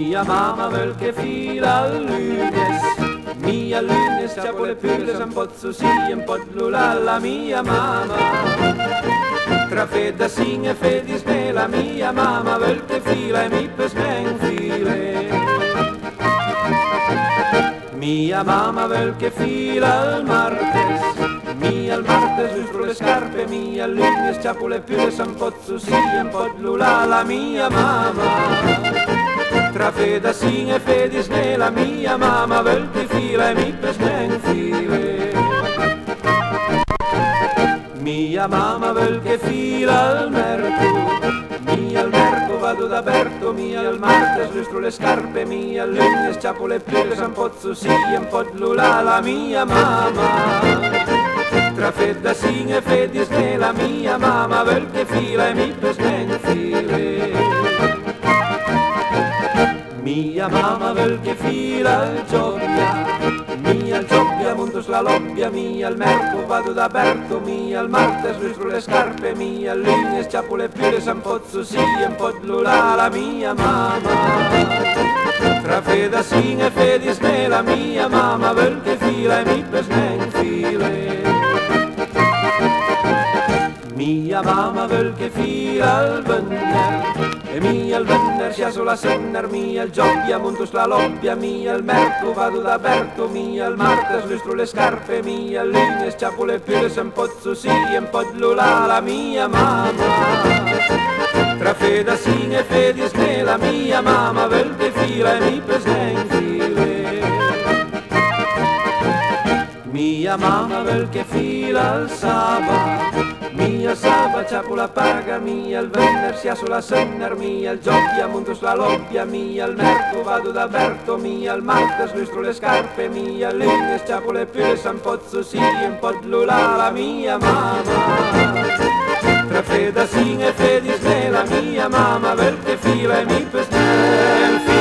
Mia mamma vuol che fila al lunes, mia lunes c'ha le pulles, un po' su sì, un po' la mia mamma. Tra fedda sin e fedis me, la mia mamma vuol che fila e mi pesmen file. Mia mamma vuol che fila al martes lustro le scarpe, mia lunes c'ha le pulles, un po' su sì, un po' la mia mamma. Tra feda sin e fedis me, la mia mamma vuol che fila e mi pesmen file. Mia mamma vuol che fila al merco vado da Berto, mia al martes lustro le scarpe, mia al lunes ciapo le pulles, un po' su sì, un po' la mia mamma. Tra fedda sin e fedis me, la mia mamma vuol che fila e mi pesmen file. Mia mamma vuol che fila al giobbia montos la lobbia, mia al merco vado da Berto, mia al martes lustro le scarpe, mia al lunes ciapo le pulles, un po' su sì, un po' la mia mamma. Tra feda sin e fedis me, la mia mamma vuol che fila e mi pesmen file. Mia mamma vuol che fila al venner, e mia al venner sia sola senner, mia al giobbia montos la lobbia, mia al merco vado da Berto, mia al martes lustro le scarpe, mia al lunes ciapo le pulles, un po' su sì, un po' la mia mamma. Tra feda sin e fedis me, la mia mamma vuol che fila e mi pesmen file. Mia mamma vuol che fila al mia saba ciapo la paga, mia al venner sia sola senner, mia al giobbia montos la lobbia, mia al merco vado da Berto, mia al martes lustro le scarpe, mia al lunes ciapo le pulles, un po' su sì, un po' la mia mamma. Tra feda sin e fedis me, la mia mamma vuol che fila e mi pesmen file.